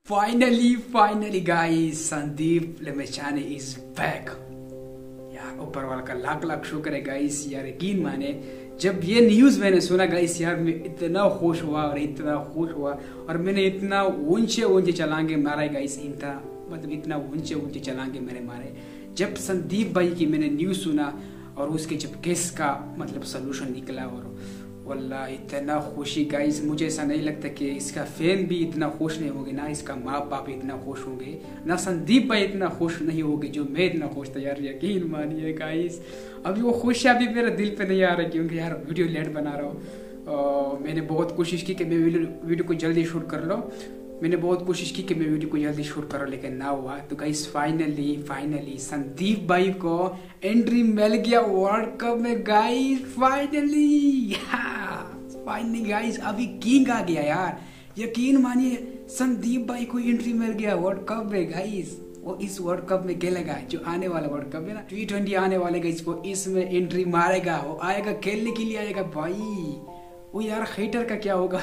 Finally guys, Sandeep Lamechhane is back। यार ऊपर वाला का लाख लाख शुक्र है गाइस। यार यकीन माने जब ये न्यूज़ मैंने सुना गाइस, यार मैं इतना खुश हुआ और मैंने इतना ऊंचे चलांगे मारा है गाइस। इतना ऊंचे चलांगे मैंने मारे जब संदीप भाई की मैंने न्यूज़ सुना और उसके जब केस का सोल्यूशन निकला। और वल्लाह इतना खुशी गाइस, मुझे ऐसा नहीं लगता कि इसका फैन भी इतना खुश नहीं होंगे, ना इसका माँ बाप इतना खुश होंगे, ना संदीप भाई इतना खुश नहीं होंगे जो मैं इतना खुश था। यार यकीन मानिए गाइस, अभी वो खुशियाँ भी मेरे दिल पे नहीं आ रही क्योंकि यार वीडियो लेट बना रहा हूँ। मैंने बहुत कोशिश की कि मैं वीडियो को जल्दी शूट कर लो। मैंने बहुत कोशिश की कि मैं वीडियो को जल्दी शूट करूँ लेकिन ना हुआ। तो गाइस फाइनली संदीप भाई को एंट्री मिल गया वर्ल्ड कप में गाइस। फाइनली गाइस, अभी किंग आ गया यार। यकीन मानिए संदीप भाई को एंट्री मिल गया वर्ल्ड कप में गाइस। वो इस वर्ल्ड कप में खेलेगा जो आने वाला वर्ल्ड कप है ना, T20 आने वाले गाइस, वो इसमें एंट्री मारेगा। वो आएगा खेलने के लिए आएगा भाई। वो यार हेटर का क्या होगा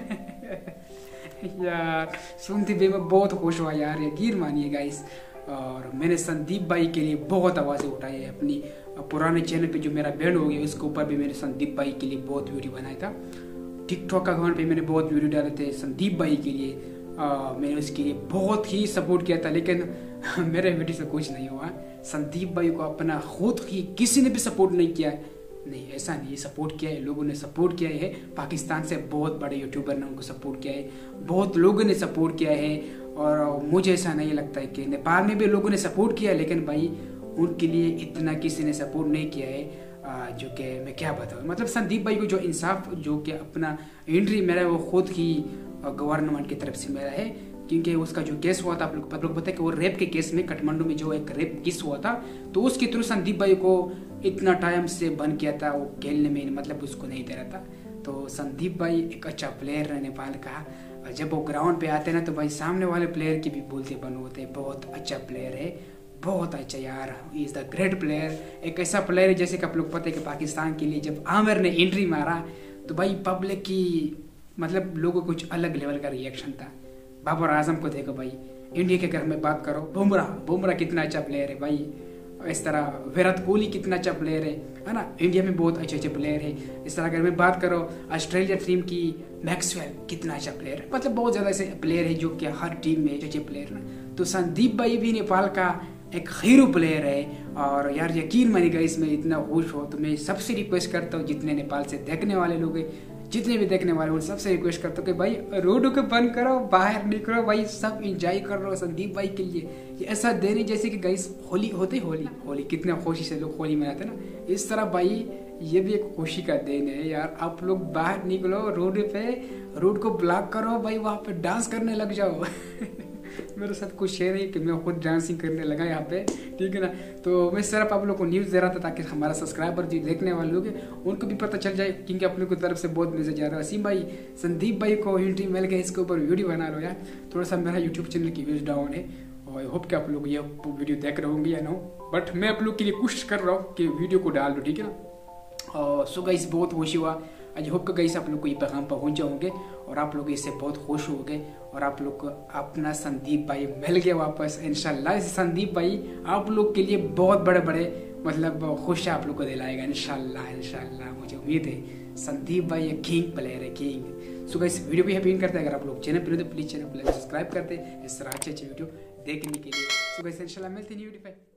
यार सुनते भी मैं बहुत खुश हुआ यार, यकीन मानिए गाइस। और मैंने संदीप भाई के लिए बहुत आवाज़ें उठाई है। अपनी पुराने चैनल पे जो मेरा बैंड हो गया उसके ऊपर भी मैंने संदीप भाई के लिए बहुत वीडियो बनाया था। टिकटॉक अकाउंट पे मैंने बहुत वीडियो डाले थे संदीप भाई के लिए। मैंने उसके लिए बहुत ही सपोर्ट किया था लेकिन मेरे वीडियो से कुछ नहीं हुआ। संदीप भाई को अपना खुद ही किसी ने भी सपोर्ट नहीं किया। नहीं, ऐसा नहीं, सपोर्ट किया है, लोगों ने सपोर्ट किया है। पाकिस्तान से बहुत बड़े यूट्यूबर ने उनको सपोर्ट किया है, बहुत लोगों ने सपोर्ट किया है। और मुझे ऐसा नहीं लगता है कि नेपाल में भी लोगों ने सपोर्ट किया है लेकिन भाई उनके लिए इतना किसी ने सपोर्ट नहीं किया है। जो कि मैं क्या बताऊँ, संदीप भाई को जो इंसाफ जो कि अपना एंट्री मेरा है वो खुद ही गवर्नमेंट की तरफ से मेरा है। क्योंकि उसका जो केस हुआ था, आप लोग पता है कि वो रेप के केस में काठमांडू में जो एक रेप केस हुआ था, तो उसके थ्रू संदीप भाई को इतना टाइम से बंद किया था। वो खेलने में उसको नहीं दे रहा था। तो संदीप भाई एक अच्छा प्लेयर है नेपाल का। और जब वो ग्राउंड पे आते हैं ना तो भाई सामने वाले प्लेयर की भी बोलते बन होते हैं। बहुत अच्छा प्लेयर है, बहुत अच्छा यार, he is the great player. एक ऐसा प्लेयर है जैसे कि आप लोग पता है कि पाकिस्तान के लिए जब आमिर ने एंट्री मारा तो भाई पब्लिक की लोगों को कुछ अलग लेवल का रिएक्शन था। बाबर आजम को देखो भाई, इंडिया के घर में बात करो, बुमराह कितना अच्छा प्लेयर है भाई। इस तरह विराट कोहली कितना अच्छा प्लेयर है ना, इंडिया में बहुत अच्छे प्लेयर है। इस तरह अगर मैं बात करो ऑस्ट्रेलिया टीम की, मैक्सवेल कितना अच्छा प्लेयर है। बहुत ज़्यादा ऐसे प्लेयर है जो कि हर टीम में अच्छे प्लेयर ना। तो संदीप भाई भी नेपाल का एक हीरो प्लेयर है। और यार यकीन मानिएगा इसमें इतना खुश हो तो मैं सबसे रिक्वेस्ट करता हूँ, जितने नेपाल से देखने वाले लोग हैं, जितने भी देखने वाले उन सबसे रिक्वेस्ट करता हूँ कि भाई रोड को बंद करो, बाहर निकलो भाई, सब एंजॉय कर रहे हो संदीप भाई के लिए। ये ऐसा दिन है जैसे कि गाइस होली होती, होली कितने खुशी से लोग होली मनाते हैं ना, इस तरह भाई ये भी एक खुशी का दिन है यार। आप लोग बाहर निकलो, रोड को ब्लॉक करो भाई, वहाँ पे डांस करने लग जाओ मेरे साथ कुछ शेयर है कि मैं खुद डांसिंग करने लगा यहाँ पे, ठीक है ना। तो मैं सिर्फ आप लोग को न्यूज़ दे रहा था ताकि हमारा सब्सक्राइबर जो देखने वाले लोग हैं उनको भी पता चल जाए, क्योंकि अपने को तरफ से बहुत मैसेज आ रहा है, असीम भाई संदीप भाई को एंट्री मिल गया, इसके ऊपर वीडियो बना लो यार। थोड़ा सा मेरा यूट्यूब चैनल की व्यूज डाउन है और आई होप कि आप लोग ये वीडियो देख रहे होंगे या नो, बट मैं आप लोग के लिए कोशिश कर रहा हूँ कि वीडियो को डाल दो, ठीक है ना। और सो गाइस बहुत खुशी हुआ। आई होप कि गाइस आप लोग को ये पैगाम पहुँच जाओगे और आप लोग इससे बहुत खुश होंगे और आप लोग को अपना संदीप भाई मिल गया वापस इंशाल्लाह। संदीप भाई आप लोग के लिए बहुत बड़े खुशियाँ आप लोग को दिलाएगा इंशाल्लाह। मुझे उम्मीद है संदीप भाई एक किंग प्लेयर है, किंग। सो गाइस वीडियो भी हैप्पी करते हैं। अगर आप लोग चैनल पर हो तो प्लीज़ चैनल को सब्सक्राइब करते इस तरह अच्छे वीडियो देखने के लिए। सो गाइस इंशाल्लाह मिलते हैं न्यू वीडियो पे।